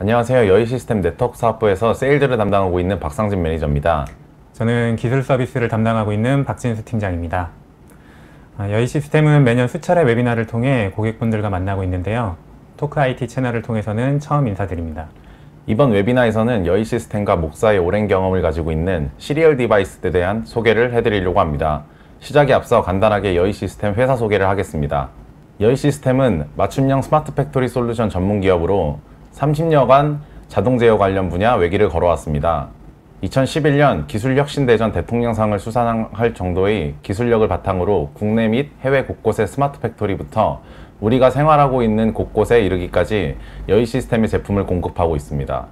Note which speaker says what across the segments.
Speaker 1: 안녕하세요. 여의시스템 네트워크 사업부에서 세일즈를 담당하고 있는 박상진 매니저입니다.
Speaker 2: 저는 기술 서비스를 담당하고 있는 박진수 팀장입니다. 여의시스템은 매년 수차례 웨비나를 통해 고객분들과 만나고 있는데요. 토크 IT 채널을 통해서는 처음 인사드립니다.
Speaker 1: 이번 웨비나에서는 여의시스템과 목사의 오랜 경험을 가지고 있는 시리얼 디바이스에 대한 소개를 해드리려고 합니다. 시작에 앞서 간단하게 여의시스템 회사 소개를 하겠습니다. 여의시스템은 맞춤형 스마트 팩토리 솔루션 전문 기업으로 30여간 자동 제어 관련 분야 외길을 걸어왔습니다. 2011년 기술혁신대전 대통령상을 수상할 정도의 기술력을 바탕으로 국내 및 해외 곳곳의 스마트 팩토리부터 우리가 생활하고 있는 곳곳에 이르기까지 여의시스템의 제품을 공급하고 있습니다.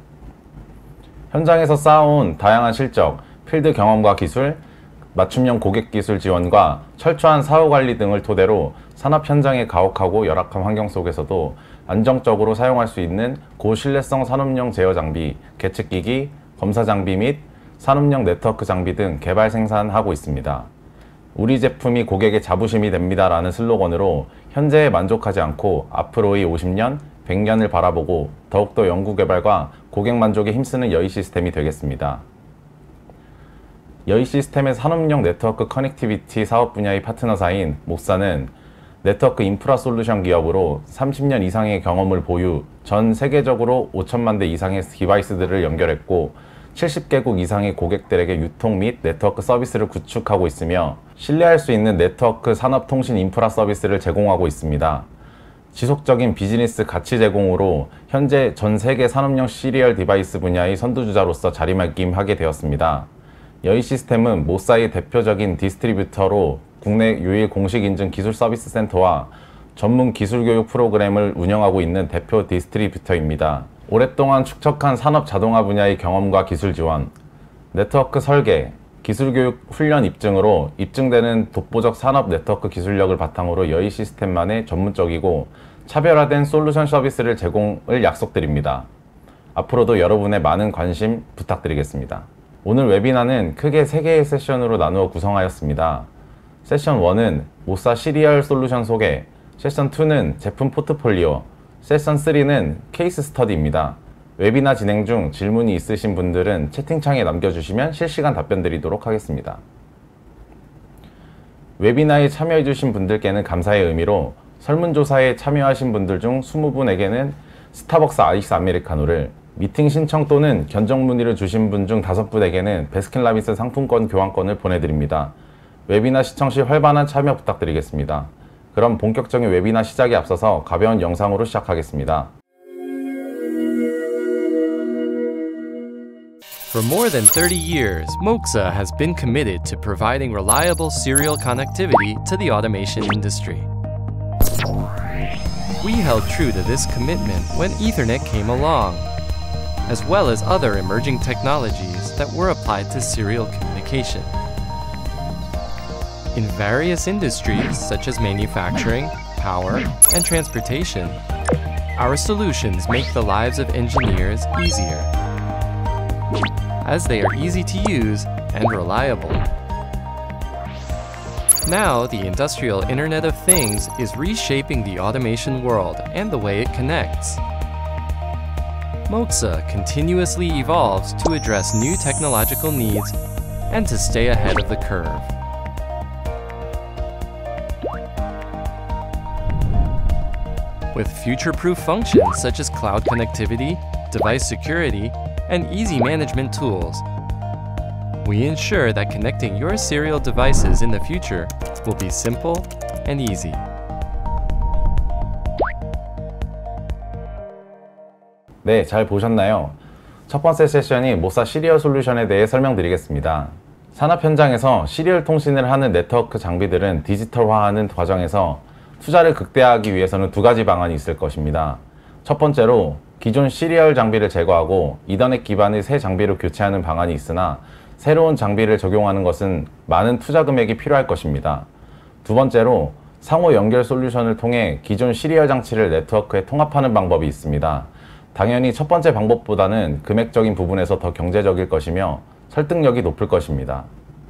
Speaker 1: 현장에서 쌓아온 다양한 실적, 필드 경험과 기술, 맞춤형 고객 기술 지원과 철저한 사후관리 등을 토대로 산업 현장의 가혹하고 열악한 환경 속에서도 안정적으로 사용할 수 있는 고신뢰성 산업용 제어 장비, 계측기기, 검사 장비 및 산업용 네트워크 장비 등 개발 생산하고 있습니다. 우리 제품이 고객의 자부심이 됩니다 라는 슬로건으로 현재에 만족하지 않고 앞으로의 50년, 100년을 바라보고 더욱더 연구개발과 고객 만족에 힘쓰는 여의시스템이 되겠습니다. 여의시스템의 산업용 네트워크 커넥티비티 사업 분야의 파트너사인 목사는 네트워크 인프라 솔루션 기업으로 30년 이상의 경험을 보유, 전 세계적으로 5천만 대 이상의 디바이스들을 연결했고 70개국 이상의 고객들에게 유통 및 네트워크 서비스를 구축하고 있으며 신뢰할 수 있는 네트워크 산업 통신 인프라 서비스를 제공하고 있습니다. 지속적인 비즈니스 가치 제공으로 현재 전 세계 산업용 시리얼 디바이스 분야의 선두주자로서 자리매김하게 되었습니다. 여의시스템은 모사의 대표적인 디스트리뷰터로 국내 유일 공식 인증 기술 서비스 센터와 전문 기술 교육 프로그램을 운영하고 있는 대표 디스트리뷰터입니다. 오랫동안 축적한 산업 자동화 분야의 경험과 기술 지원, 네트워크 설계, 기술 교육 훈련 입증으로 입증되는 독보적 산업 네트워크 기술력을 바탕으로 여의시스템만의 전문적이고 차별화된 솔루션 서비스를 제공을 약속드립니다. 앞으로도 여러분의 많은 관심 부탁드리겠습니다. 오늘 웨비나는 크게 3개의 세션으로 나누어 구성하였습니다. 세션 1은 모사 시리얼 솔루션 소개, 세션 2는 제품 포트폴리오, 세션 3는 케이스 스터디입니다. 웨비나 진행 중 질문이 있으신 분들은 채팅창에 남겨주시면 실시간 답변 드리도록 하겠습니다. 웨비나에 참여해주신 분들께는 감사의 의미로 설문조사에 참여하신 분들 중 20분에게는 스타벅스 아이스 아메리카노를, 미팅 신청 또는 견적 문의를 주신 분 중 5분에게는 베스킨라빈스 상품권 교환권을 보내드립니다. 웨비나 시청 시 활발한 참여 부탁드리겠습니다. 그럼 본격적인 웨비나 시작에 앞서서 가벼운 영상으로 시작하겠습니다.
Speaker 3: For more than 30 years, Moxa has been committed to providing reliable serial connectivity to the automation industry. We held true to this commitment when Ethernet came along, as well as other emerging technologies that were applied to serial communication. In various industries such as manufacturing, power, and transportation, our solutions make the lives of engineers easier, as they are easy to use and reliable. Now, the industrial Internet of Things is reshaping the automation world and the way it connects. Moxa continuously evolves to address new technological needs and to stay ahead of the curve. With future-proof functions such as cloud connectivity, device security, and easy management tools, we ensure that connecting your serial devices in the future will be simple and easy.
Speaker 1: 네, 잘 보셨나요? 첫 번째 세션이 모사 시리얼 솔루션에 대해 설명드리겠습니다. 산업 현장에서 시리얼 통신을 하는 네트워크 장비들은 디지털화하는 과정에서 투자를 극대화하기 위해서는 2가지 방안이 있을 것입니다. 첫 번째로 기존 시리얼 장비를 제거하고 이더넷 기반의 새 장비로 교체하는 방안이 있으나 새로운 장비를 적용하는 것은 많은 투자 금액이 필요할 것입니다. 두 번째로 상호 연결 솔루션을 통해 기존 시리얼 장치를 네트워크에 통합하는 방법이 있습니다. 당연히 첫 번째 방법보다는 금액적인 부분에서 더 경제적일 것이며 설득력이 높을 것입니다.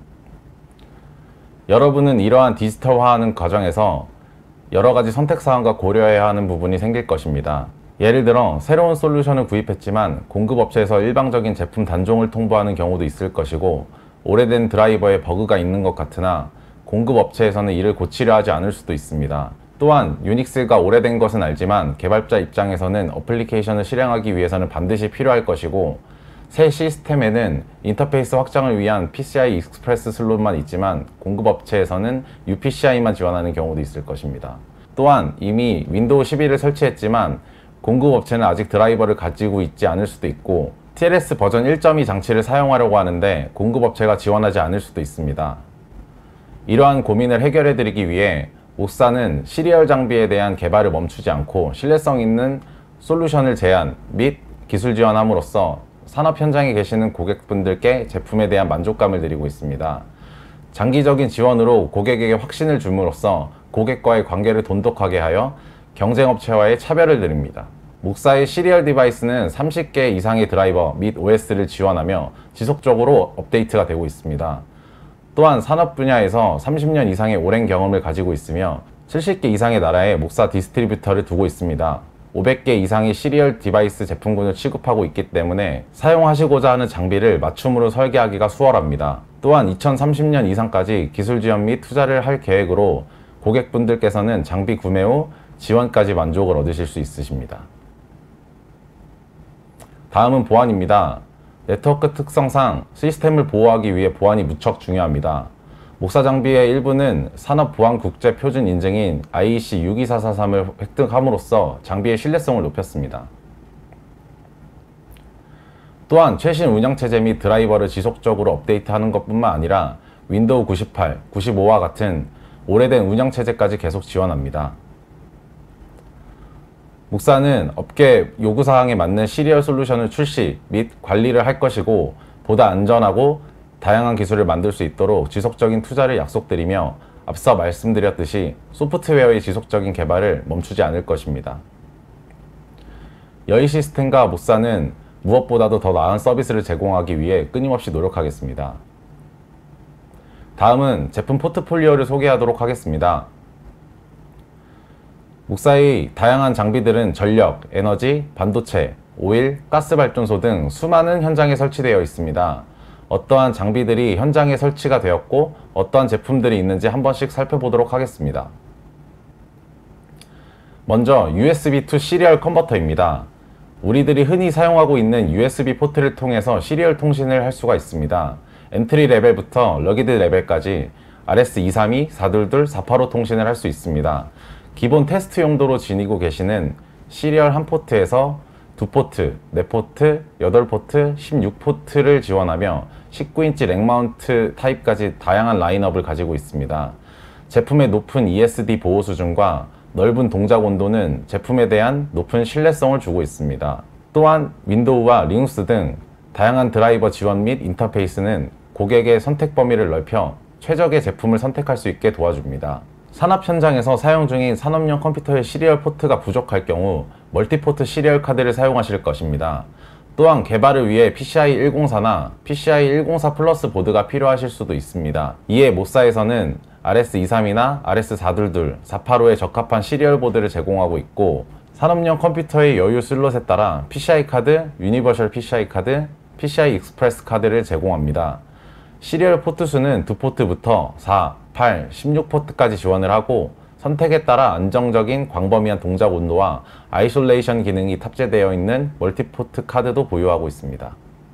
Speaker 1: 여러분은 이러한 디지털화하는 과정에서 여러 가지 선택사항과 고려해야 하는 부분이 생길 것입니다. 예를 들어 새로운 솔루션을 구입했지만 공급업체에서 일방적인 제품 단종을 통보하는 경우도 있을 것이고, 오래된 드라이버에 버그가 있는 것 같으나 공급업체에서는 이를 고치려 하지 않을 수도 있습니다. 또한 유닉스가 오래된 것은 알지만 개발자 입장에서는 어플리케이션을 실행하기 위해서는 반드시 필요할 것이고, 새 시스템에는 인터페이스 확장을 위한 PCI 익스프레스 슬롯만 있지만 공급업체에서는 UPCI만 지원하는 경우도 있을 것입니다. 또한 이미 윈도우 11을 설치했지만 공급업체는 아직 드라이버를 가지고 있지 않을 수도 있고, TLS 버전 1.2 장치를 사용하려고 하는데 공급업체가 지원하지 않을 수도 있습니다. 이러한 고민을 해결해 드리기 위해 목사는 시리얼 장비에 대한 개발을 멈추지 않고 신뢰성 있는 솔루션을 제안 및 기술 지원함으로써 산업 현장에 계시는 고객분들께 제품에 대한 만족감을 드리고 있습니다. 장기적인 지원으로 고객에게 확신을 줌으로써 고객과의 관계를 돈독하게 하여 경쟁업체와의 차별을 드립니다. 목사의 시리얼 디바이스는 30개 이상의 드라이버 및 OS를 지원하며 지속적으로 업데이트가 되고 있습니다. 또한 산업 분야에서 30년 이상의 오랜 경험을 가지고 있으며 70개 이상의 나라에 목사 디스트리뷰터를 두고 있습니다. 500개 이상의 시리얼 디바이스 제품군을 취급하고 있기 때문에 사용하시고자 하는 장비를 맞춤으로 설계하기가 수월합니다. 또한 2030년 이상까지 기술 지원 및 투자를 할 계획으로 고객분들께서는 장비 구매 후 지원까지 만족을 얻으실 수 있으십니다. 다음은 보안입니다. 네트워크 특성상 시스템을 보호하기 위해 보안이 무척 중요합니다. 목사 장비의 일부는 산업 보안 국제 표준 인증인 IEC 62443을 획득함으로써 장비의 신뢰성을 높였습니다. 또한 최신 운영체제 및 드라이버를 지속적으로 업데이트하는 것뿐만 아니라 윈도우 98, 95와 같은 오래된 운영체제까지 계속 지원합니다. 목사는 업계 요구사항에 맞는 시리얼 솔루션을 출시 및 관리를 할 것이고, 보다 안전하고 다양한 기술을 만들 수 있도록 지속적인 투자를 약속드리며 앞서 말씀드렸듯이 소프트웨어의 지속적인 개발을 멈추지 않을 것입니다. 여의 시스템과 목사는 무엇보다도 더 나은 서비스를 제공하기 위해 끊임없이 노력하겠습니다. 다음은 제품 포트폴리오를 소개하도록 하겠습니다. 목사의 다양한 장비들은 전력, 에너지, 반도체, 오일, 가스발전소 등 수많은 현장에 설치되어 있습니다. 어떠한 장비들이 현장에 설치가 되었고 어떠한 제품들이 있는지 한 번씩 살펴보도록 하겠습니다. 먼저 USB2 시리얼 컨버터입니다. 우리들이 흔히 사용하고 있는 USB 포트를 통해서 시리얼 통신을 할 수가 있습니다. 엔트리 레벨부터 러기드 레벨까지 RS232, 422, 485 통신을 할 수 있습니다. 기본 테스트 용도로 지니고 계시는 시리얼 한 포트에서 2포트, 4포트, 8포트, 16포트를 지원하며 19인치 렉마운트 타입까지 다양한 라인업을 가지고 있습니다. 제품의 높은 ESD 보호 수준과 넓은 동작 온도는 제품에 대한 높은 신뢰성을 주고 있습니다. 또한 윈도우와 리눅스 등 다양한 드라이버 지원 및 인터페이스는 고객의 선택 범위를 넓혀 최적의 제품을 선택할 수 있게 도와줍니다. 산업 현장에서 사용 중인 산업용 컴퓨터의 시리얼 포트가 부족할 경우 멀티포트 시리얼 카드를 사용하실 것입니다. 또한 개발을 위해 PCI 104나 PCI 104 플러스 보드가 필요하실 수도 있습니다. 이에 모사에서는 RS232나 RS422, 485에 적합한 시리얼 보드를 제공하고 있고, 산업용 컴퓨터의 여유 슬롯에 따라 PCI 카드, 유니버셜 PCI 카드, PCI 익스프레스 카드를 제공합니다. 시리얼 포트 수는 2포트부터 4, 8, 16포트까지 지원을 하고, 선택에 따라 안정적인 광범위한 동작 온도와 아이솔레이션 기능이 탑재되어 있는 멀티포트 카드도 보유하고 있습니다.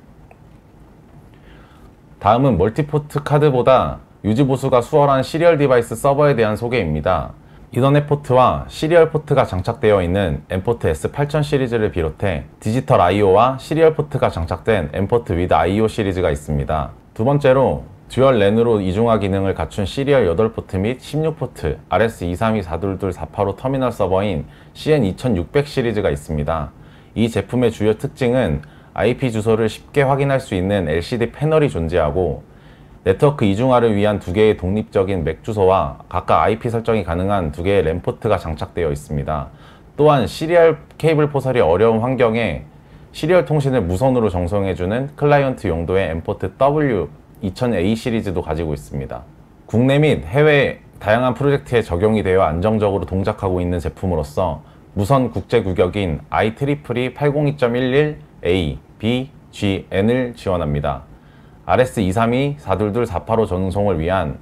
Speaker 1: 다음은 멀티포트 카드보다 유지보수가 수월한 시리얼 디바이스 서버에 대한 소개입니다. 이더넷 포트와 시리얼 포트가 장착되어 있는 엠포트 S8000 시리즈를 비롯해 디지털 I/O와 시리얼 포트가 장착된 엠포트 위드 I/O 시리즈가 있습니다. 두 번째로 듀얼 랜으로 이중화 기능을 갖춘 시리얼 8포트 및 16포트 RS232, 422, 485 터미널 서버인 CN2600 시리즈가 있습니다. 이 제품의 주요 특징은 IP 주소를 쉽게 확인할 수 있는 LCD 패널이 존재하고, 네트워크 이중화를 위한 2개의 독립적인 맥 주소와 각각 IP 설정이 가능한 2개의 램 포트가 장착되어 있습니다. 또한 시리얼 케이블 포설이 어려운 환경에 시리얼 통신을 무선으로 정송해주는 클라이언트 용도의 엠포트 W2000A 시리즈도 가지고 있습니다. 국내 및 해외 다양한 프로젝트에 적용이 되어 안정적으로 동작하고 있는 제품으로서 무선 국제 규격인 IEEE 802.11a, b, g, n을 지원합니다. RS232, 422, 485 전송을 위한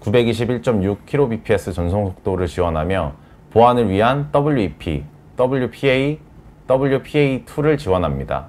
Speaker 1: 921.6kbps 전송 속도를 지원하며 보안을 위한 WEP, WPA, WPA2를 지원합니다.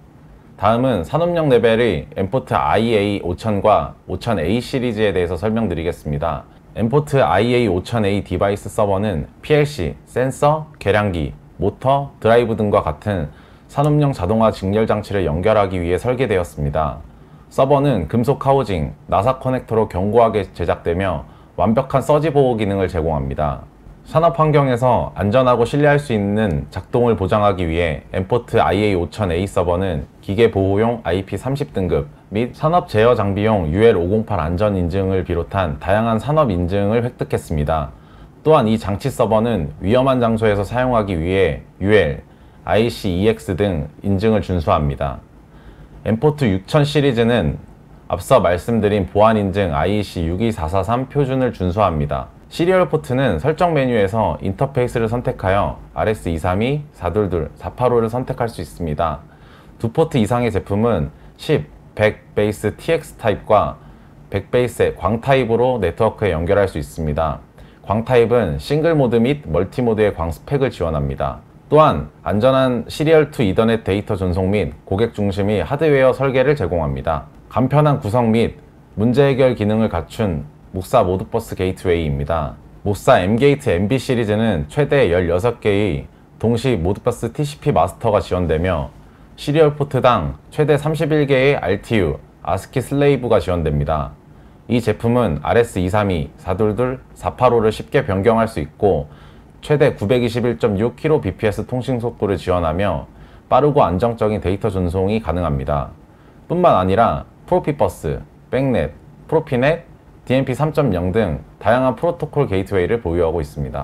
Speaker 1: 다음은 산업용 레벨의 엠포트 IA 5000과 5000A 시리즈에 대해서 설명드리겠습니다. 엠포트 IA 5000A 디바이스 서버는 PLC, 센서, 계량기, 모터, 드라이브 등과 같은 산업용 자동화 직렬 장치를 연결하기 위해 설계되었습니다. 서버는 금속 하우징, 나사 커넥터로 견고하게 제작되며 완벽한 서지 보호 기능을 제공합니다. 산업 환경에서 안전하고 신뢰할 수 있는 작동을 보장하기 위해 엠포트 IA 5000A 서버는 기계 보호용 IP30 등급 및 산업 제어 장비용 UL508 안전 인증을 비롯한 다양한 산업 인증을 획득했습니다. 또한 이 장치 서버는 위험한 장소에서 사용하기 위해 UL, IEC-EX 등 인증을 준수합니다. 엠포트 6000 시리즈는 앞서 말씀드린 보안 인증 IEC 62443 표준을 준수합니다. 시리얼 포트는 설정 메뉴에서 인터페이스를 선택하여 RS232, 422, 485를 선택할 수 있습니다. 두 포트 이상의 제품은 10, 100 베이스 TX 타입과 100 베이스 광 타입으로 네트워크에 연결할 수 있습니다. 광 타입은 싱글 모드 및 멀티 모드의 광 스펙을 지원합니다. 또한 안전한 시리얼2 이더넷 데이터 전송 및 고객 중심의 하드웨어 설계를 제공합니다. 간편한 구성 및 문제 해결 기능을 갖춘 목사 모드버스 게이트웨이입니다. 목사 M게이트 MB 시리즈는 최대 16개의 동시 모드버스 TCP 마스터가 지원되며 시리얼 포트당 최대 31개의 RTU, ASCII 슬레이브가 지원됩니다. 이 제품은 RS232, 422, 485를 쉽게 변경할 수 있고 최대 921.6kbps 통신 속도를 지원하며 빠르고 안정적인 데이터 전송이 가능합니다. 뿐만 아니라 프로피버스, 백넷, 프로피넷, DMP 3.0 등 다양한 프로토콜 게이트웨이를 보유하고 있습니다.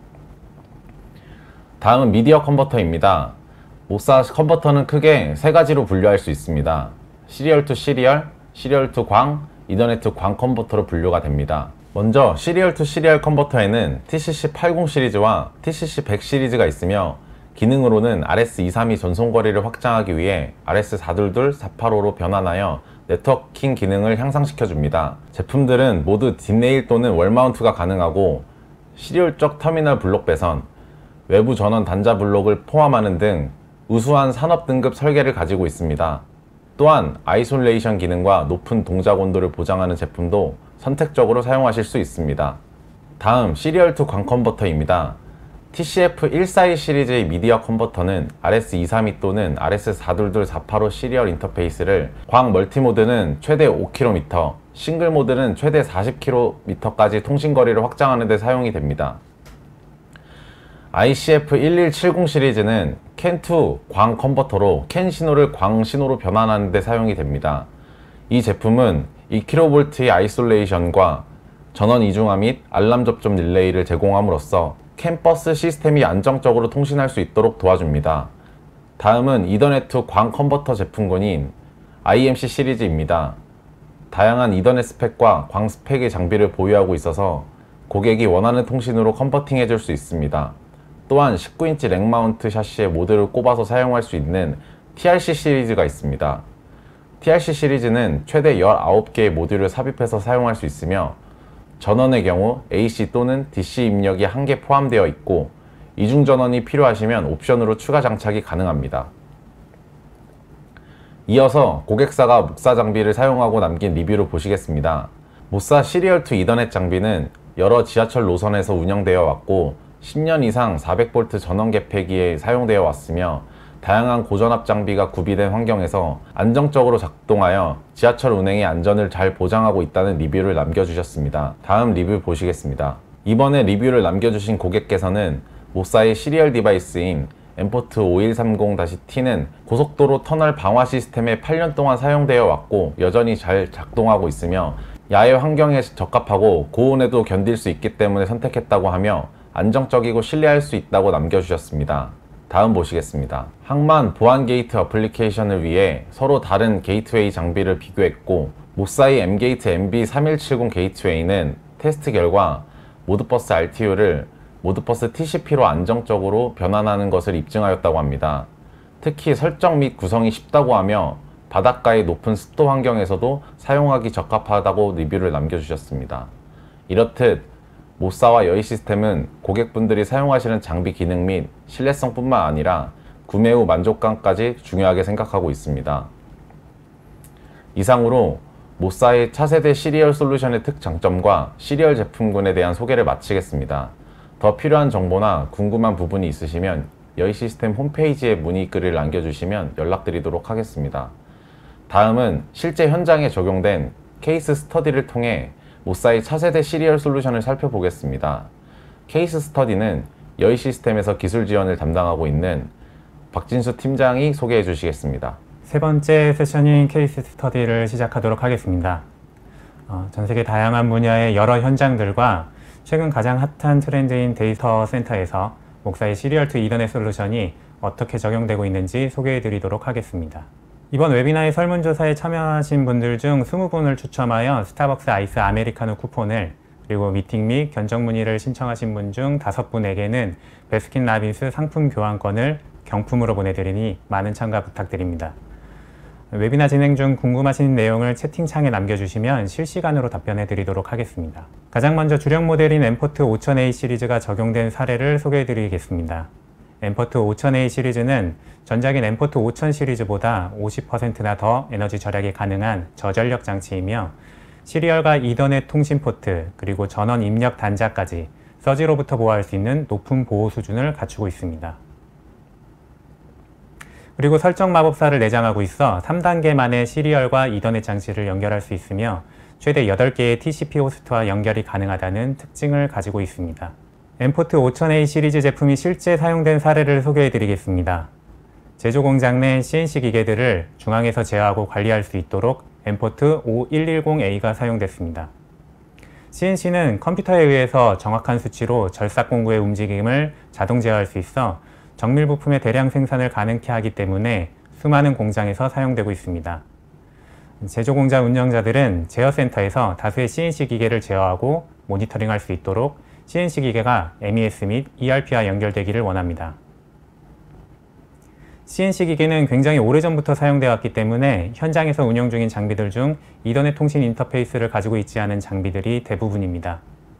Speaker 1: 다음은 미디어 컨버터입니다. 목사 컨버터는 크게 세 가지로 분류할 수 있습니다. 시리얼 투 시리얼, 시리얼 투 광, 이더넷 투 광 컨버터로 분류가 됩니다. 먼저 시리얼 투 시리얼 컨버터에는 TCC80 시리즈와 TCC100 시리즈가 있으며 기능으로는 RS232 전송 거리를 확장하기 위해 RS422, 485로 변환하여 네트워킹 기능을 향상시켜줍니다. 제품들은 모두 딥레일 또는 월마운트가 가능하고 시리얼적 터미널 블록 배선, 외부 전원 단자 블록을 포함하는 등 우수한 산업 등급 설계를 가지고 있습니다. 또한 아이솔레이션 기능과 높은 동작 온도를 보장하는 제품도 선택적으로 사용하실 수 있습니다. 다음 시리얼 투 광 컨버터입니다. TCF142 시리즈의 미디어 컨버터는 RS232 또는 RS422, 485 시리얼 인터페이스를 광 멀티모드는 최대 5km, 싱글 모드는 최대 40km까지 통신거리를 확장하는 데 사용이 됩니다. ICF1170 시리즈는 CAN2 광 컨버터로 CAN 신호를 광 신호로 변환하는 데 사용이 됩니다. 이 제품은 2kV의 아이솔레이션과 전원 이중화 및 알람 접점 릴레이를 제공함으로써 CAN 버스 시스템이 안정적으로 통신할 수 있도록 도와줍니다. 다음은 이더넷 투 광 컨버터 제품군인 IMC 시리즈입니다. 다양한 이더넷 스펙과 광 스펙의 장비를 보유하고 있어서 고객이 원하는 통신으로 컨버팅 해줄 수 있습니다. 또한 19인치 렉 마운트 샤시에 모듈을 꼽아서 사용할 수 있는 TRC 시리즈가 있습니다. TRC 시리즈는 최대 19개의 모듈을 삽입해서 사용할 수 있으며 전원의 경우 AC 또는 DC 입력이 1개 포함되어 있고 이중 전원이 필요하시면 옵션으로 추가 장착이 가능합니다. 이어서 고객사가 목사 장비를 사용하고 남긴 리뷰를 보시겠습니다. 목사 시리얼 투 이더넷 장비는 여러 지하철 노선에서 운영되어 왔고 10년 이상 400V 전원 개폐기에 사용되어 왔으며 다양한 고전압 장비가 구비된 환경에서 안정적으로 작동하여 지하철 운행의 안전을 잘 보장하고 있다는 리뷰를 남겨주셨습니다. 다음 리뷰 보시겠습니다. 이번에 리뷰를 남겨주신 고객께서는 목사의 시리얼 디바이스인 엠포트 5130-T는 고속도로 터널 방화 시스템에 8년 동안 사용되어 왔고 여전히 잘 작동하고 있으며 야외 환경에 적합하고 고온에도 견딜 수 있기 때문에 선택했다고 하며 안정적이고 신뢰할 수 있다고 남겨주셨습니다. 다음 보시겠습니다. 항만 보안 게이트 어플리케이션을 위해 서로 다른 게이트웨이 장비를 비교했고 목사의 M게이트 MB3170 게이트웨이는 테스트 결과 모드버스 RTU를 모드버스 TCP로 안정적으로 변환하는 것을 입증하였다고 합니다. 특히 설정 및 구성이 쉽다고 하며 바닷가의 높은 습도 환경에서도 사용하기 적합하다고 리뷰를 남겨주셨습니다. 이렇듯 모사와 여의 시스템은 고객분들이 사용하시는 장비 기능 및 신뢰성뿐만 아니라 구매 후 만족감까지 중요하게 생각하고 있습니다. 이상으로 모사의 차세대 시리얼 솔루션의 특장점과 시리얼 제품군에 대한 소개를 마치겠습니다. 더 필요한 정보나 궁금한 부분이 있으시면 여의 시스템 홈페이지에 문의글을 남겨주시면 연락드리도록 하겠습니다. 다음은 실제 현장에 적용된 케이스 스터디를 통해 모사의 차세대 시리얼 솔루션을 살펴보겠습니다. 케이스 스터디는 여의 시스템에서 기술 지원을 담당하고 있는 박진수 팀장이 소개해 주시겠습니다.
Speaker 2: 세 번째 세션인 케이스 스터디를 시작하도록 하겠습니다. 전 세계 다양한 분야의 여러 현장들과 최근 가장 핫한 트렌드인 데이터 센터에서 목사의 시리얼 투 이더넷 솔루션이 어떻게 적용되고 있는지 소개해 드리도록 하겠습니다. 이번 웨비나의 설문조사에 참여하신 분들 중 20분을 추첨하여 스타벅스 아이스 아메리카노 쿠폰을, 그리고 미팅 및 견적 문의를 신청하신 분 중 5분에게는 베스킨라빈스 상품 교환권을 경품으로 보내드리니 많은 참가 부탁드립니다. 웨비나 진행 중 궁금하신 내용을 채팅창에 남겨주시면 실시간으로 답변해 드리도록 하겠습니다. 가장 먼저 주력 모델인 엠포트 5000A 시리즈가 적용된 사례를 소개해 드리겠습니다. 엠포트 5000A 시리즈는 전작인 엠포트 5000 시리즈보다 50%나 더 에너지 절약이 가능한 저전력 장치이며 시리얼과 이더넷 통신 포트, 그리고 전원 입력 단자까지 서지로부터 보호할 수 있는 높은 보호 수준을 갖추고 있습니다. 그리고 설정 마법사를 내장하고 있어 3단계만의 시리얼과 이더넷 장치를 연결할 수 있으며 최대 8개의 TCP 호스트와 연결이 가능하다는 특징을 가지고 있습니다. 엠포트 5000A 시리즈 제품이 실제 사용된 사례를 소개해 드리겠습니다. 제조 공장 내 CNC 기계들을 중앙에서 제어하고 관리할 수 있도록 엠포트 5110A가 사용됐습니다. CNC는 컴퓨터에 의해서 정확한 수치로 절삭 공구의 움직임을 자동 제어할 수 있어 정밀 부품의 대량 생산을 가능케 하기 때문에 수많은 공장에서 사용되고 있습니다. 제조 공장 운영자들은 제어센터에서 다수의 CNC 기계를 제어하고 모니터링할 수 있도록 CNC 기계가 MES 및 ERP와 연결되기를 원합니다. CNC 기계는 굉장히 오래전부터 사용되어 왔기 때문에 현장에서 운영 중인 장비들 중 이더넷 통신 인터페이스를 가지고 있지 않은 장비들이 대부분입니다.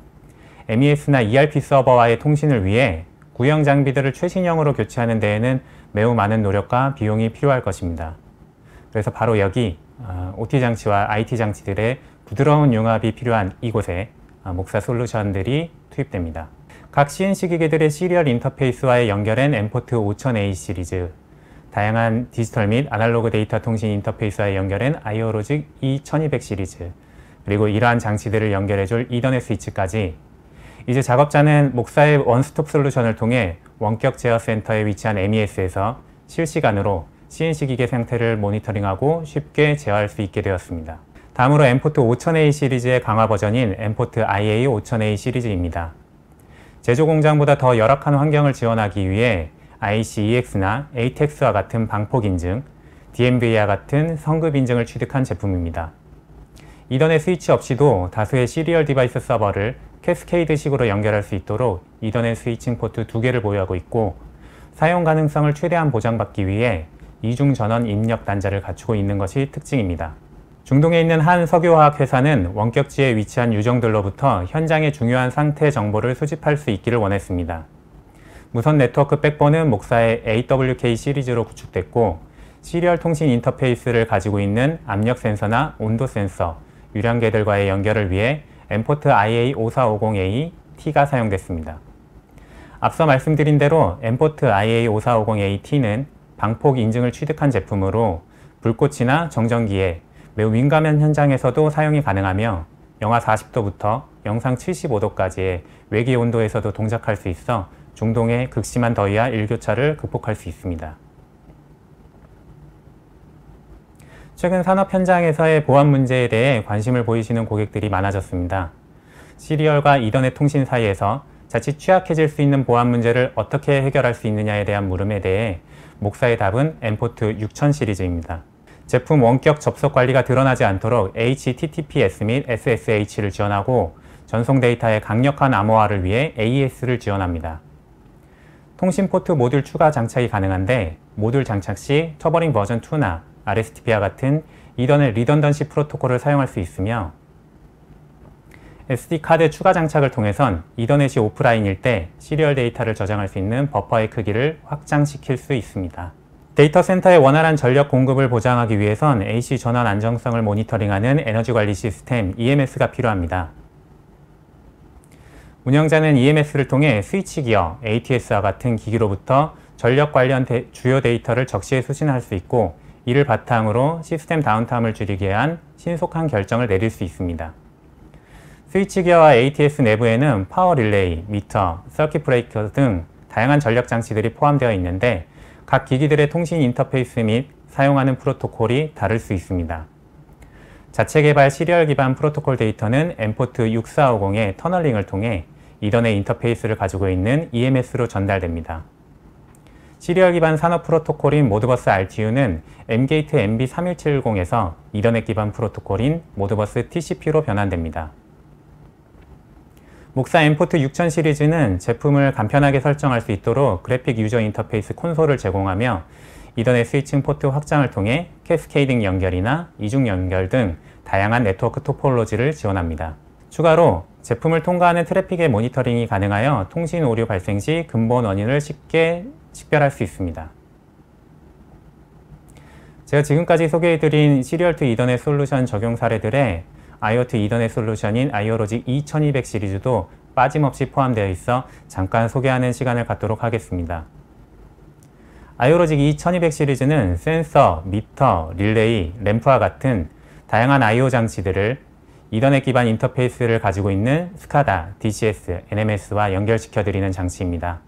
Speaker 2: MES나 ERP 서버와의 통신을 위해 구형 장비들을 최신형으로 교체하는 데에는 매우 많은 노력과 비용이 필요할 것입니다. 그래서 바로 여기 OT 장치와 IT 장치들의 부드러운 융합이 필요한 이곳에 목사 솔루션들이 투입됩니다. 각 CNC 기계들의 시리얼 인터페이스와의 연결된 엠포트 5000A 시리즈, 다양한 디지털 및 아날로그 데이터 통신 인터페이스와의 연결된 아이오로직 E1200 시리즈, 그리고 이러한 장치들을 연결해줄 이더넷 스위치까지 이제 작업자는 목사의 원스톱 솔루션을 통해 원격 제어 센터에 위치한 MES에서 실시간으로 CNC 기계 상태를 모니터링하고 쉽게 제어할 수 있게 되었습니다. 다음으로 엠포트 5000A 시리즈의 강화 버전인 엠포트 IA 5000A 시리즈입니다. 제조 공장보다 더 열악한 환경을 지원하기 위해 ICEX나 ATEX와 같은 방폭 인증, DMV와 같은 성급 인증을 취득한 제품입니다. 이더넷 스위치 없이도 다수의 시리얼 디바이스 서버를 캐스케이드식으로 연결할 수 있도록 이더넷 스위칭 포트 2개를 보유하고 있고, 사용 가능성을 최대한 보장받기 위해 이중 전원 입력 단자를 갖추고 있는 것이 특징입니다. 중동에 있는 한 석유화학 회사는 원격지에 위치한 유정들로부터 현장의 중요한 상태 정보를 수집할 수 있기를 원했습니다. 무선 네트워크 백본은 목사의 AWK 시리즈로 구축됐고, 시리얼 통신 인터페이스를 가지고 있는 압력 센서나 온도 센서, 유량계들과의 연결을 위해 엠포트 IA5450A T가 사용됐습니다. 앞서 말씀드린 대로 엠포트 IA5450A T는 방폭 인증을 취득한 제품으로 불꽃이나 정전기에 매우 민감한 현장에서도 사용이 가능하며 영하 40도부터 영상 75도까지의 외기 온도에서도 동작할 수 있어 중동의 극심한 더위와 일교차를 극복할 수 있습니다. 최근 산업 현장에서의 보안 문제에 대해 관심을 보이시는 고객들이 많아졌습니다. 시리얼과 이더넷 통신 사이에서 자칫 취약해질 수 있는 보안 문제를 어떻게 해결할 수 있느냐에 대한 물음에 대해 목사의 답은 엠포트 6000 시리즈입니다. 제품 원격 접속 관리가 드러나지 않도록 HTTPS 및 SSH를 지원하고 전송 데이터의 강력한 암호화를 위해 AES를 지원합니다. 통신 포트 모듈 추가 장착이 가능한데 모듈 장착 시 터버링 버전 2나 RSTP와 같은 이더넷 리던던시 프로토콜을 사용할 수 있으며 SD카드 추가 장착을 통해선 이더넷이 오프라인일 때 시리얼 데이터를 저장할 수 있는 버퍼의 크기를 확장시킬 수 있습니다. 데이터 센터의 원활한 전력 공급을 보장하기 위해선 AC 전원 안정성을 모니터링하는 에너지 관리 시스템 EMS가 필요합니다. 운영자는 EMS를 통해 스위치 기어, ATS와 같은 기기로부터 전력 관련 주요 데이터를 적시에 수신할 수 있고 이를 바탕으로 시스템 다운타임을 줄이기 위한 신속한 결정을 내릴 수 있습니다. 스위치 기어와 ATS 내부에는 파워 릴레이, 미터, 서킷 브레이커 등 다양한 전력 장치들이 포함되어 있는데 각 기기들의 통신 인터페이스 및 사용하는 프로토콜이 다를 수 있습니다. 자체 개발 시리얼 기반 프로토콜 데이터는 엠포트 6450의 터널링을 통해 이더넷 인터페이스를 가지고 있는 EMS로 전달됩니다. 시리얼 기반 산업 프로토콜인 모드버스 RTU는 M게이트 MB3170에서 이더넷 기반 프로토콜인 모드버스 TCP로 변환됩니다. 목사 엠포트 6000 시리즈는 제품을 간편하게 설정할 수 있도록 그래픽 유저 인터페이스 콘솔을 제공하며 이더넷 스위칭 포트 확장을 통해 캐스케이딩 연결이나 이중 연결 등 다양한 네트워크 토폴로지를 지원합니다. 추가로 제품을 통과하는 트래픽의 모니터링이 가능하여 통신 오류 발생 시 근본 원인을 쉽게 식별할 수 있습니다. 제가 지금까지 소개해드린 시리얼 투 이더넷 솔루션 적용 사례들의 IoT 이더넷 솔루션인 아이오로직 2200 시리즈도 빠짐없이 포함되어 있어 잠깐 소개하는 시간을 갖도록 하겠습니다. 아이오로직 2200 시리즈는 센서, 미터, 릴레이, 램프와 같은 다양한 I/O 장치들을 이더넷 기반 인터페이스를 가지고 있는 스카다, DCS, NMS와 연결시켜드리는 장치입니다.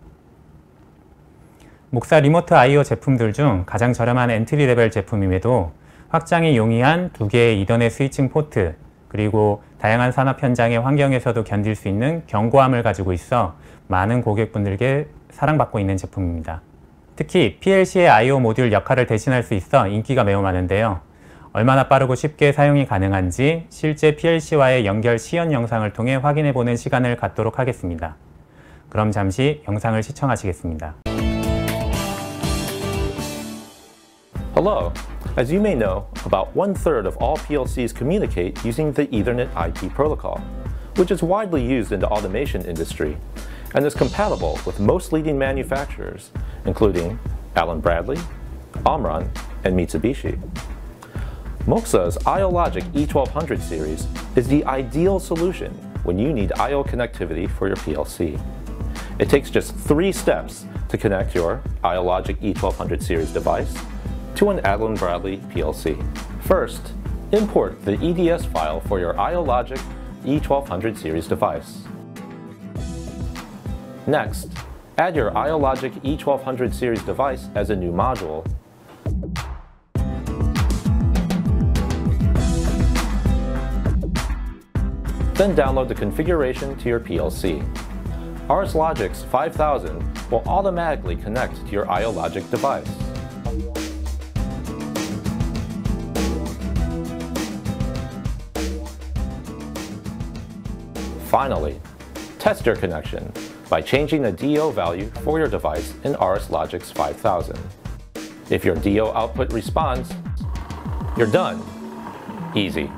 Speaker 2: 목사 리모트 I/O 제품들 중 가장 저렴한 엔트리 레벨 제품임에도 확장이 용이한 2개의 이더넷 스위칭 포트, 그리고 다양한 산업 현장의 환경에서도 견딜 수 있는 견고함을 가지고 있어 많은 고객분들께 사랑받고 있는 제품입니다. 특히 PLC의 I/O 모듈 역할을 대신할 수 있어 인기가 매우 많은데요. 얼마나 빠르고 쉽게 사용이 가능한지 실제 PLC와의 연결 시연 영상을 통해 확인해보는 시간을 갖도록 하겠습니다. 그럼 잠시 영상을 시청하시겠습니다.
Speaker 4: Hello. As you may know, about 1/3 of all PLCs communicate using the Ethernet IP protocol, which is widely used in the automation industry and is compatible with most leading manufacturers, including Allen-Bradley, Omron, and Mitsubishi. Moxa's IOLogic E1200 series is the ideal solution when you need I/O connectivity for your PLC. It takes just 3 steps to connect your IOLogic E1200 series device to an Allen-Bradley PLC. First, import the EDS file for your IOLogic E1200 series device. Next, add your IOLogic E1200 series device as a new module. Then download the configuration to your PLC. RS Logix 5000 will automatically connect to your IOLogic device. Finally, test your connection by changing the DO value for your device in RS Logix 5000. If your DO output responds, you're done. Easy.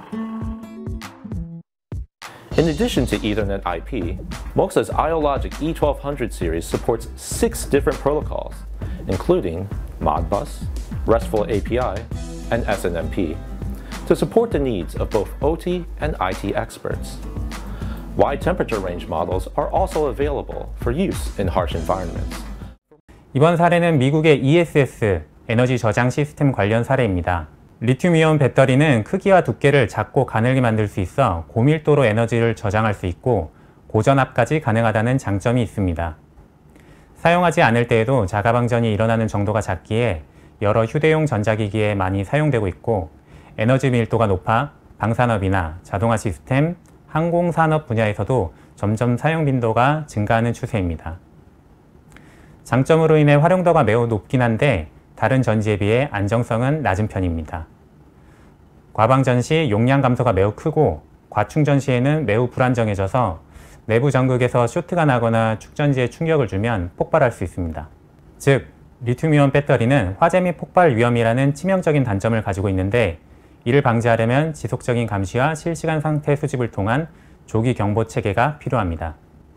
Speaker 4: In addition to Ethernet IP, Moxa's IOLogic E1200 series supports 6 different protocols, including Modbus, RESTful API, and SNMP, to support the needs of both OT and IT experts. Wide temperature range models are also available for use in harsh environments.
Speaker 2: 이번 사례는 미국의 ESS, 에너지 저장 시스템 관련 사례입니다. 리튬이온 배터리는 크기와 두께를 작고 가늘게 만들 수 있어 고밀도로 에너지를 저장할 수 있고 고전압까지 가능하다는 장점이 있습니다. 사용하지 않을 때에도 자가방전이 일어나는 정도가 작기에 여러 휴대용 전자기기에 많이 사용되고 있고 에너지 밀도가 높아 방산업이나 자동화 시스템, 항공산업 분야에서도 점점 사용 빈도가 증가하는 추세입니다. 장점으로 인해 활용도가 매우 높긴 한데 다른 전지에 비해 안정성은 낮은 편입니다. 과방전 시 용량 감소가 매우 크고 과충전 시에는 매우 불안정해져서 내부 전극에서 쇼트가 나거나 축전지에 충격을 주면 폭발할 수 있습니다. 즉, 리튬이온 배터리는 화재 및 폭발 위험이라는 치명적인 단점을 가지고 있는데, 이를 방지하려면 지속적인 감시와 실시간 상태 수집을 통한 조기 경보 체계가 필요합니다.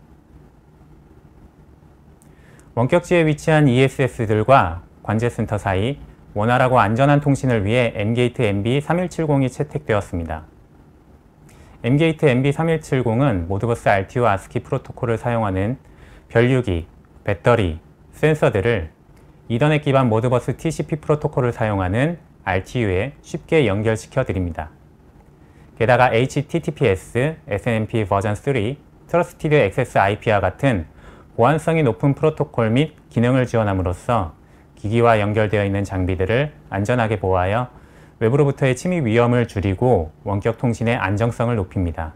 Speaker 2: 원격지에 위치한 ESS들과 관제센터 사이 원활하고 안전한 통신을 위해 M게이트 MB3170이 채택되었습니다. M게이트 MB3170은 모드버스 RTU ASCII 프로토콜을 사용하는 변류기, 배터리, 센서들을 이더넷 기반 모드버스 TCP 프로토콜을 사용하는 RTU에 쉽게 연결시켜 드립니다. 게다가 HTTPS, SNMP 버전 3, 트러스티드 액세스 IP와 같은 보안성이 높은 프로토콜 및 기능을 지원함으로써 기기와 연결되어 있는 장비들을 안전하게 보호하여 외부로부터의 침입 위험을 줄이고 원격 통신의 안정성을 높입니다.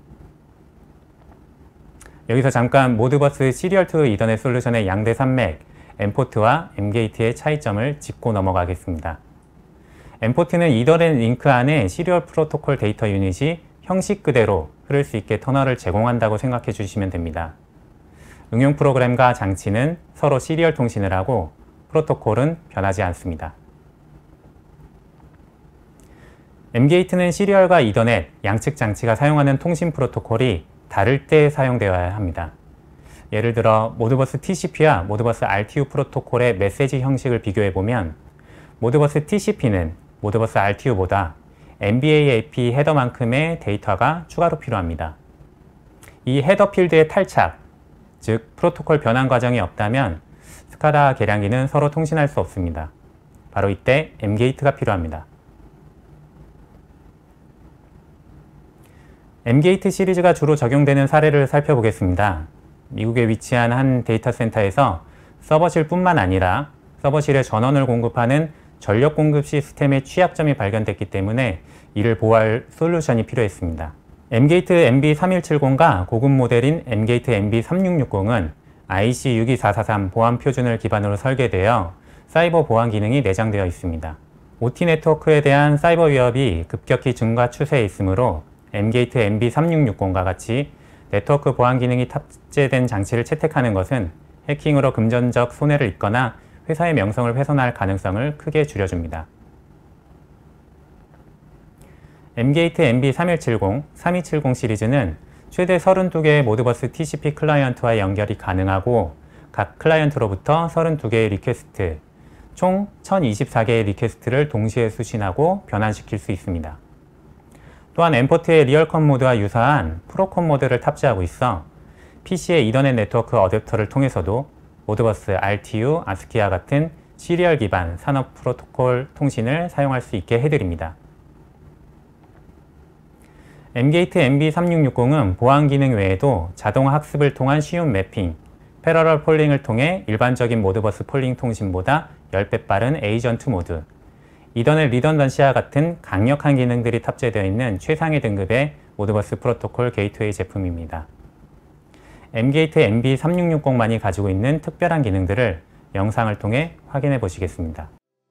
Speaker 2: 여기서 잠깐 모드버스 시리얼 투 이더넷 솔루션의 양대 산맥, M포트와 M게이트의 차이점을 짚고 넘어가겠습니다. M포트는 이더넷 링크 안에 시리얼 프로토콜 데이터 유닛이 형식 그대로 흐를 수 있게 터널을 제공한다고 생각해 주시면 됩니다. 응용 프로그램과 장치는 서로 시리얼 통신을 하고 프로토콜은 변하지 않습니다. M게이트는 시리얼과 이더넷, 양측 장치가 사용하는 통신 프로토콜이 다를 때 사용되어야 합니다. 예를 들어 모드버스 TCP와 모드버스 RTU 프로토콜의 메시지 형식을 비교해보면 모드버스 TCP는 모드버스 RTU보다 MBAP 헤더만큼의 데이터가 추가로 필요합니다. 이 헤더 필드의 탈착, 즉 프로토콜 변환 과정이 없다면 스카다 계량기는 서로 통신할 수 없습니다. 바로 이때 M게이트가 필요합니다. M게이트 시리즈가 주로 적용되는 사례를 살펴보겠습니다. 미국에 위치한 한 데이터 센터에서 서버실 뿐만 아니라 서버실에 전원을 공급하는 전력 공급 시스템의 취약점이 발견됐기 때문에 이를 보호할 솔루션이 필요했습니다. M게이트 MB3170과 고급 모델인 M게이트 MB3660은 IC62443 보안 표준을 기반으로 설계되어 사이버 보안 기능이 내장되어 있습니다. OT 네트워크에 대한 사이버 위협이 급격히 증가 추세에 있으므로 M게이트 MB3660과 같이 네트워크 보안 기능이 탑재된 장치를 채택하는 것은 해킹으로 금전적 손해를 입거나 회사의 명성을 훼손할 가능성을 크게 줄여줍니다. M게이트 MB3170, 3270 시리즈는 최대 32개의 모드버스 TCP 클라이언트와 연결이 가능하고 각 클라이언트로부터 32개의 리퀘스트, 총 1024개의 리퀘스트를 동시에 수신하고 변환시킬 수 있습니다. 또한 M포트의 리얼컴 모드와 유사한 프로컴 모드를 탑재하고 있어 PC의 이더넷 네트워크 어댑터를 통해서도 모드버스 RTU, ASCII와 같은 시리얼 기반 산업 프로토콜 통신을 사용할 수 있게 해드립니다. M게이트 MB3660은 보안 기능 외에도 자동 학습을 통한 쉬운 매핑, 패러럴 폴링을 통해 일반적인 모드버스 폴링 통신보다 10배 빠른 에이전트 모드, 이더넷 리던던시와 같은 강력한 기능들이 탑재되어 있는 최상위 등급의 모드버스 프로토콜 게이트웨이 제품입니다. M게이트 MB3660만이 가지고 있는 특별한 기능들을 영상을 통해 확인해 보시겠습니다.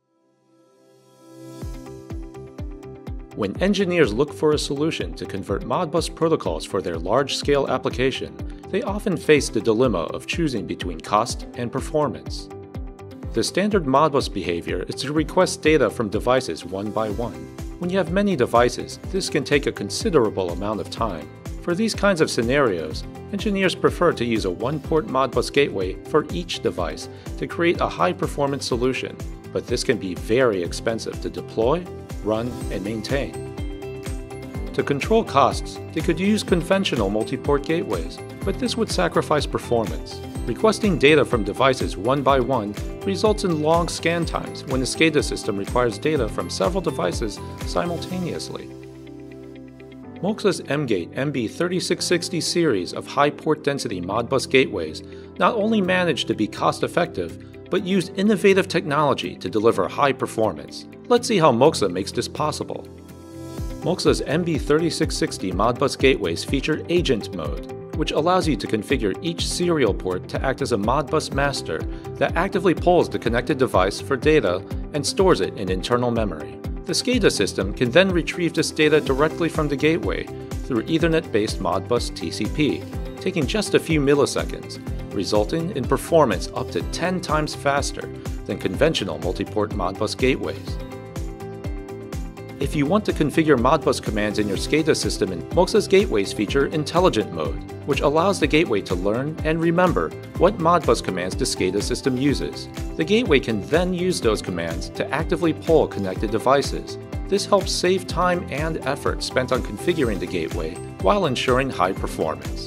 Speaker 4: When engineers look for a solution to convert Modbus protocols for their large-scale application, they often face the dilemma of choosing between cost and performance. The standard Modbus behavior is to request data from devices one by one. When you have many devices, this can take a considerable amount of time. For these kinds of scenarios, engineers prefer to use a one-port Modbus gateway for each device to create a high-performance solution, but this can be very expensive to deploy, run, and maintain. To control costs, they could use conventional multi-port gateways, but this would sacrifice performance. Requesting data from devices one by one results in long scan times when the SCADA system requires data from several devices simultaneously. Moxa's Mgate MB3660 series of high port density Modbus gateways not only managed to be cost-effective, but used innovative technology to deliver high performance. Let's see how Moxa makes this possible. Moxa's MB3660 Modbus gateways feature Agent Mode, which allows you to configure each serial port to act as a Modbus master that actively polls the connected device for data and stores it in internal memory. The SCADA system can then retrieve this data directly from the gateway through Ethernet-based Modbus TCP, taking just a few milliseconds, resulting in performance up to 10 times faster than conventional multi-port Modbus gateways. If you want to configure Modbus commands in your SCADA system, Moxa's gateways feature Intelligent Mode, which allows the gateway to learn and remember what Modbus commands the SCADA system uses. The gateway can then use those commands to actively poll connected devices. This helps save time and effort spent on configuring the gateway while ensuring high performance.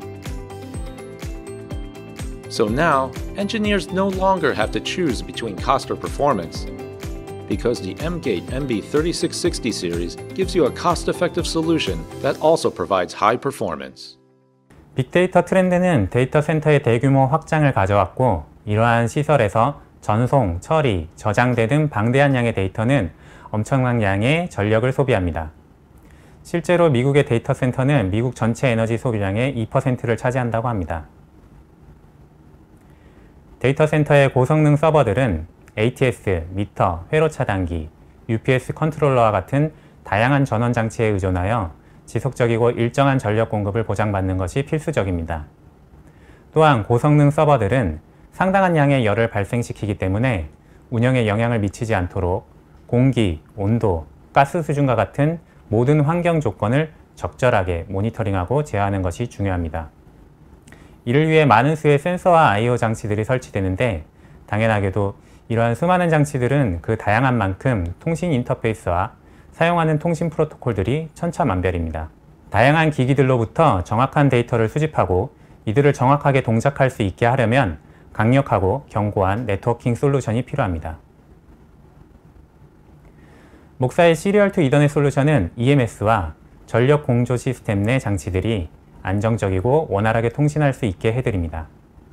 Speaker 4: So now, engineers no longer have to choose between cost or performance, because the mGate MB3660 series gives you a cost-effective solution that also provides high performance.
Speaker 2: 빅데이터 트렌드는 데이터 센터의 대규모 확장을 가져왔고, 이러한 시설에서 전송, 처리, 저장대 등 방대한 양의 데이터는 엄청난 양의 전력을 소비합니다. 실제로 미국의 데이터 센터는 미국 전체 에너지 소비량의 2%를 차지한다고 합니다. 데이터 센터의 고성능 서버들은 ATS, 미터, 회로 차단기, UPS 컨트롤러와 같은 다양한 전원 장치에 의존하여 지속적이고 일정한 전력 공급을 보장받는 것이 필수적입니다. 또한 고성능 서버들은 상당한 양의 열을 발생시키기 때문에 운영에 영향을 미치지 않도록 공기, 온도, 가스 수준과 같은 모든 환경 조건을 적절하게 모니터링하고 제어하는 것이 중요합니다. 이를 위해 많은 수의 센서와 I/O 장치들이 설치되는데, 당연하게도 이러한 수많은 장치들은 그 다양한 만큼 통신 인터페이스와 사용하는 통신 프로토콜들이 천차만별입니다. 다양한 기기들로부터 정확한 데이터를 수집하고 이들을 정확하게 동작할 수 있게 하려면 강력하고 견고한 네트워킹 솔루션이 필요합니다. 목사의 시리얼 투 이더넷 솔루션은 EMS와 전력 공조 시스템 내 장치들이 안정적이고 원활하게 통신할 수 있게 해드립니다.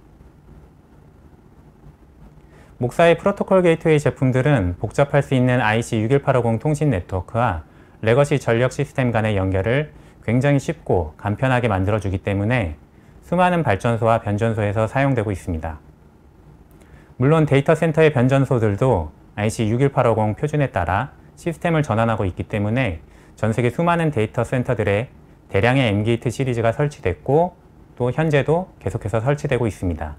Speaker 2: 목사의 프로토콜 게이트웨이 제품들은 복잡할 수 있는 IC61850 통신 네트워크와 레거시 전력 시스템 간의 연결을 굉장히 쉽고 간편하게 만들어주기 때문에 수많은 발전소와 변전소에서 사용되고 있습니다. 물론 데이터 센터의 변전소들도 IC61850 표준에 따라 시스템을 전환하고 있기 때문에 전 세계 수많은 데이터 센터들에 대량의 mGate 시리즈가 설치됐고, 또 현재도 계속해서 설치되고 있습니다.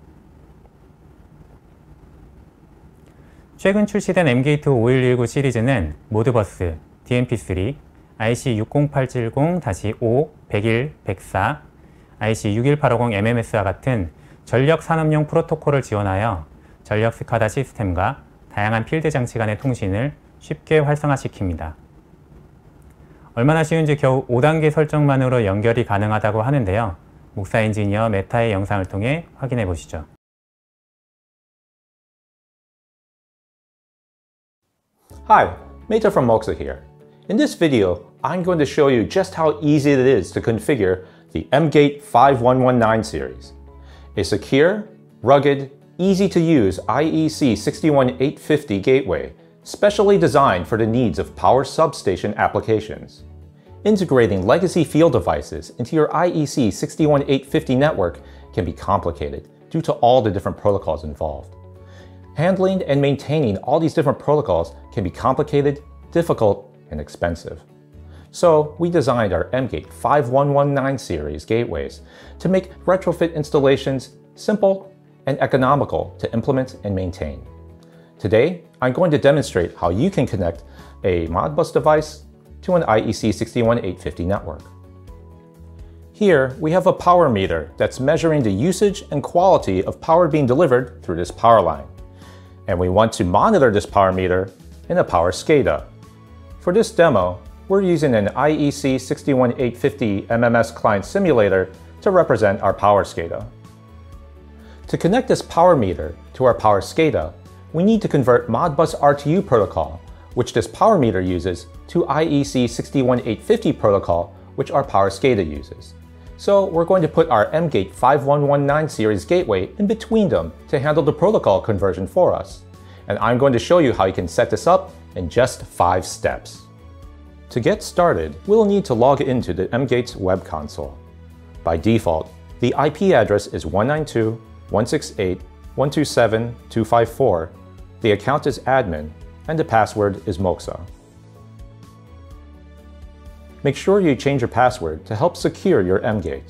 Speaker 2: 최근 출시된 mGate 5119 시리즈는 모드버스, DMP3, IC60870-5, 101, 104, IC61850 MMS와 같은 전력 산업용 프로토콜을 지원하여 전력 스카다 시스템과 다양한 필드 장치 간의 통신을 쉽게 활성화시킵니다. 얼마나 쉬운지 겨우 5단계 설정만으로 연결이 가능하다고 하는데요. 목사 엔지니어 메타의 영상을 통해 확인해 보시죠.
Speaker 4: Hi, Meta from Moxa here. In this video, I'm going to show you just how easy it is to configure the mGate 5119 series, a secure, rugged, easy-to-use IEC 61850 gateway specially designed for the needs of power substation applications. Integrating legacy field devices into your IEC 61850 network can be complicated due to all the different protocols involved. Handling and maintaining all these different protocols can be complicated, difficult, and expensive. So we designed our mGate 5119 series gateways to make retrofit installations simple and economical to implement and maintain. Today, I'm going to demonstrate how you can connect a Modbus device to an IEC 61850 network. Here, we have a power meter that's measuring the usage and quality of power being delivered through this power line. And we want to monitor this power meter in a Power SCADA. For this demo, we're using an IEC 61850 MMS client simulator to represent our Power SCADA. To connect this power meter to our Power SCADA, we need to convert Modbus RTU protocol, which this power meter uses, to IEC 61850 protocol, which our Power SCADA uses. So we're going to put our mGate 5119 series gateway in between them to handle the protocol conversion for us. And I'm going to show you how you can set this up in just 5 steps. To get started, we'll need to log into the mGate's web console. By default, the IP address is 192.168.127.254, the account is admin, and the password is Moxa. make sure you change your password to help secure your mGate.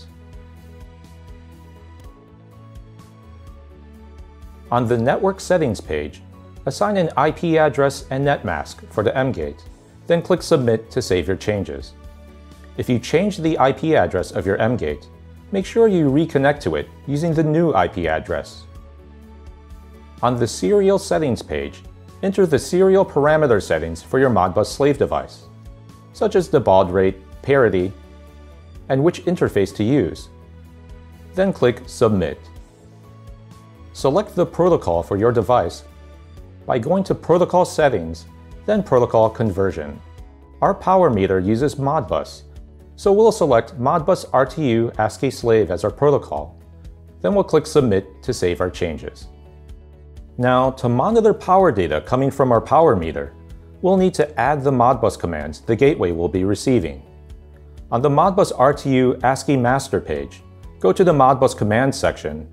Speaker 4: On the Network Settings page, assign an IP address and net mask for the mGate, then click Submit to save your changes. If you change the IP address of your mGate, make sure you reconnect to it using the new IP address. On the Serial Settings page, enter the serial parameter settings for your Modbus slave device, such as the baud rate, parity, and which interface to use. Then click Submit. Select the protocol for your device by going to Protocol Settings, then Protocol Conversion. Our power meter uses Modbus, so we'll select Modbus RTU ASCII slave as our protocol. Then we'll click Submit to save our changes. Now, to monitor power data coming from our power meter, we'll need to add the Modbus commands the gateway will be receiving. On the Modbus RTU ASCII master page, go to the Modbus commands section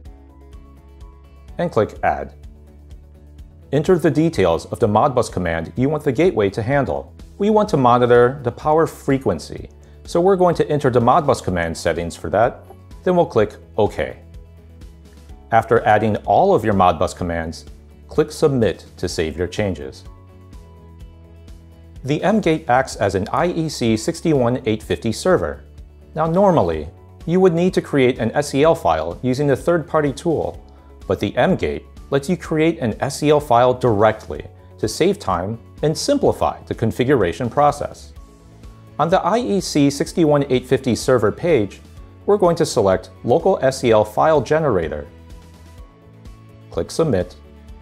Speaker 4: and click Add. Enter the details of the Modbus command you want the gateway to handle. We want to monitor the power frequency, so we're going to enter the Modbus command settings for that, then we'll click OK. After adding all of your Modbus commands, click Submit to save your changes. The mGate acts as an IEC 61850 server. Now normally, you would need to create an SEL file using a third-party tool, but the mGate lets you create an SEL file directly to save time and simplify the configuration process. On the IEC 61850 server page, we're going to select Local SEL File Generator. Click Submit.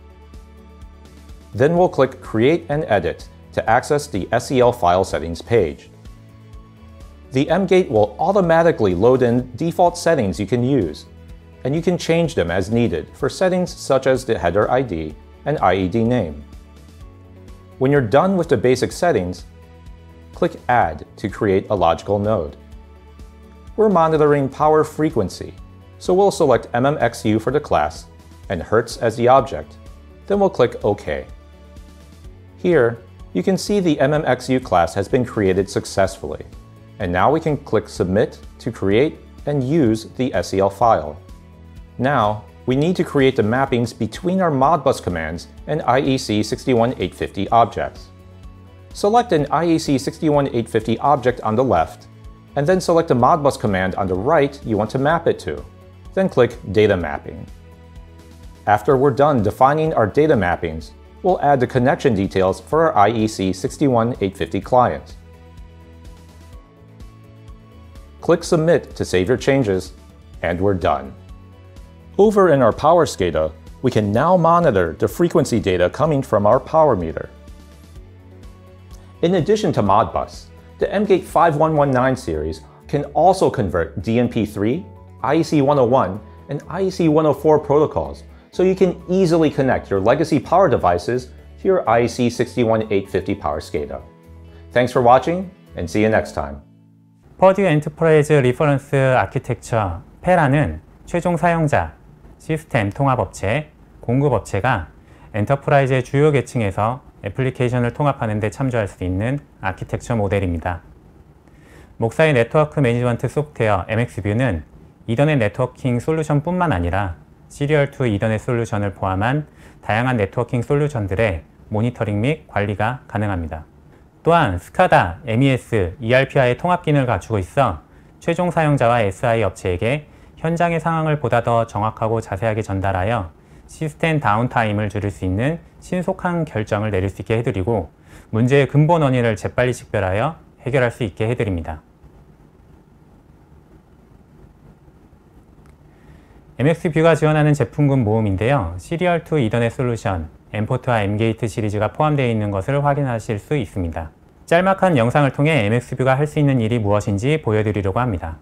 Speaker 4: Then we'll click Create and Edit to access the SEL file settings page. The mGate will automatically load in default settings you can use, and you can change them as needed for settings such as the header ID and IED name. When you're done with the basic settings, click Add to create a logical node. We're monitoring power frequency, so we'll select MMXU for the class and Hertz as the object. Then we'll click OK. Here, you can see the MMXU class has been created successfully, and now we can click Submit to create and use the SEL file. Now, we need to create the mappings between our Modbus commands and IEC 61850 objects. Select an IEC 61850 object on the left, and then select a Modbus command on the right you want to map it to. Then click Data Mapping. After we're done defining our data mappings, we'll add the connection details for our IEC 61850 client. Click Submit to save your changes, and we're done. Over in our power SCADA, we can now monitor the frequency data coming from our power meter. In addition to Modbus, the mGate 5119 series can also convert DNP3, IEC 101, and IEC 104 protocols, so you can easily connect your legacy power devices to your IEC 61850 power SCADA. Thanks for watching, and see you next time.
Speaker 2: 퍼듀 엔터프라이즈 리퍼런스 아키텍처 페라는 최종 사용자, 시스템 통합업체, 공급업체가 엔터프라이즈의 주요 계층에서 애플리케이션을 통합하는 데 참조할 수 있는 아키텍처 모델입니다. 목사의 네트워크 매니지먼트 소프트웨어 MX뷰는 이더넷 네트워킹 솔루션뿐만 아니라 시리얼 투 이더넷 솔루션을 포함한 다양한 네트워킹 솔루션들의 모니터링 및 관리가 가능합니다. 또한 스카다, MES, ERP와의 통합 기능을 갖추고 있어 최종 사용자와 SI 업체에게 현장의 상황을 보다 더 정확하고 자세하게 전달하여 시스템 다운타임을 줄일 수 있는 신속한 결정을 내릴 수 있게 해드리고 문제의 근본 원인을 재빨리 식별하여 해결할 수 있게 해드립니다. MX뷰가 지원하는 제품군 모음인데요. 시리얼 투 이더넷 솔루션, 엠포트와 m게이트 시리즈가 포함되어 있는 것을 확인하실 수 있습니다. 짤막한 영상을 통해 MX뷰가 할 수 있는 일이 무엇인지 보여드리려고 합니다.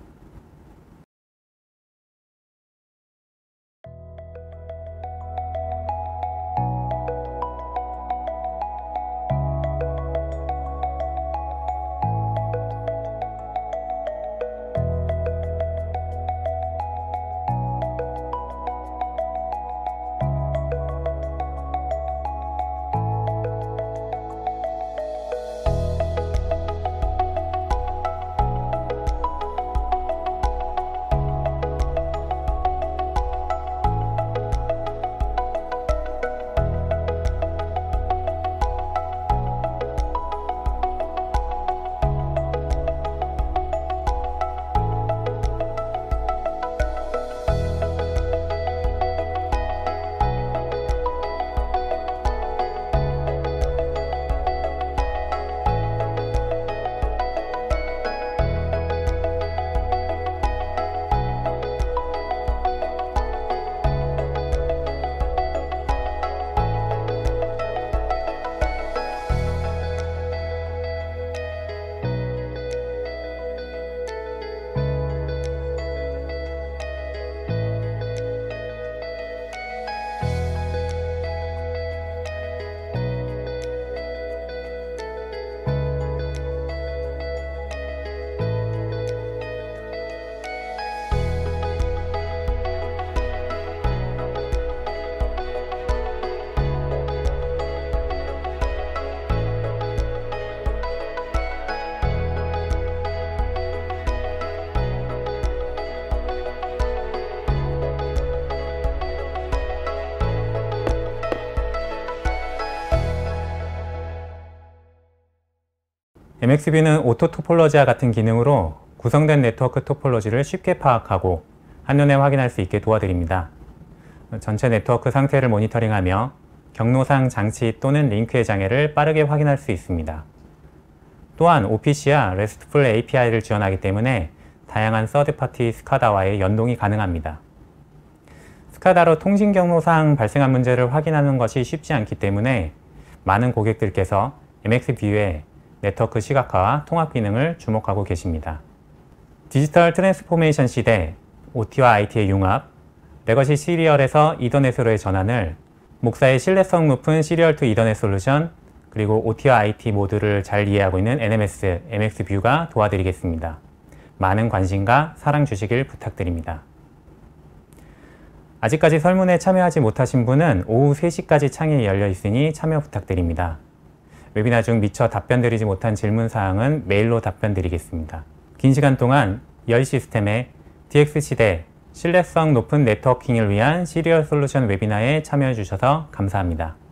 Speaker 2: MX뷰는 오토 토폴러지와 같은 기능으로 구성된 네트워크 토폴러지를 쉽게 파악하고 한눈에 확인할 수 있게 도와드립니다. 전체 네트워크 상태를 모니터링하며 경로상 장치 또는 링크의 장애를 빠르게 확인할 수 있습니다. 또한 OPC와 RESTful API를 지원하기 때문에 다양한 서드파티 스카다와의 연동이 가능합니다. 스카다로 통신 경로상 발생한 문제를 확인하는 것이 쉽지 않기 때문에 많은 고객들께서 MX뷰의 네트워크 시각화와 통합 기능을 주목하고 계십니다. 디지털 트랜스포메이션 시대, OT와 IT의 융합, 레거시 시리얼에서 이더넷으로의 전환을 목사의 신뢰성 높은 시리얼 투 이더넷 솔루션, 그리고 OT와 IT 모두를 잘 이해하고 있는 NMS, MX뷰가 도와드리겠습니다. 많은 관심과 사랑 주시길 부탁드립니다. 아직까지 설문에 참여하지 못하신 분은 오후 3시까지 창이 열려 있으니 참여 부탁드립니다. 웨비나 중 미처 답변드리지 못한 질문사항은 메일로 답변드리겠습니다. 긴 시간 동안 열 시스템의 DX 시대, 신뢰성 높은 네트워킹을 위한 시리얼 솔루션 웨비나에 참여해 주셔서 감사합니다.